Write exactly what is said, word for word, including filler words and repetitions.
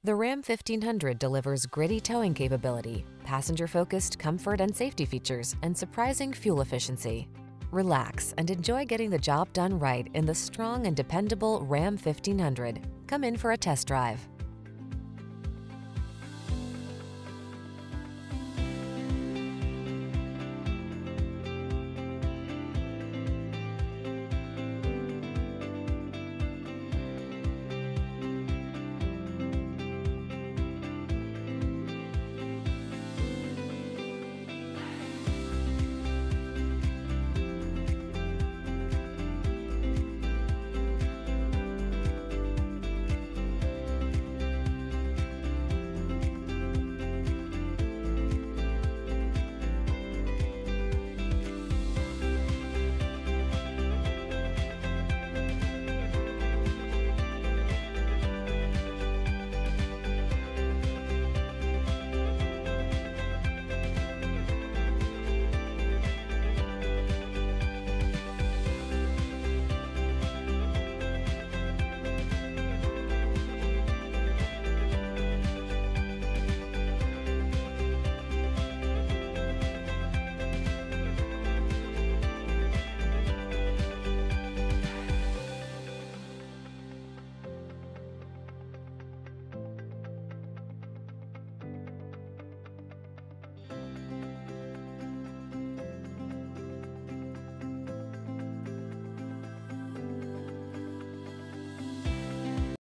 The Ram fifteen hundred delivers gritty towing capability, passenger-focused comfort and safety features, and surprising fuel efficiency. Relax and enjoy getting the job done right in the strong and dependable Ram fifteen hundred. Come in for a test drive.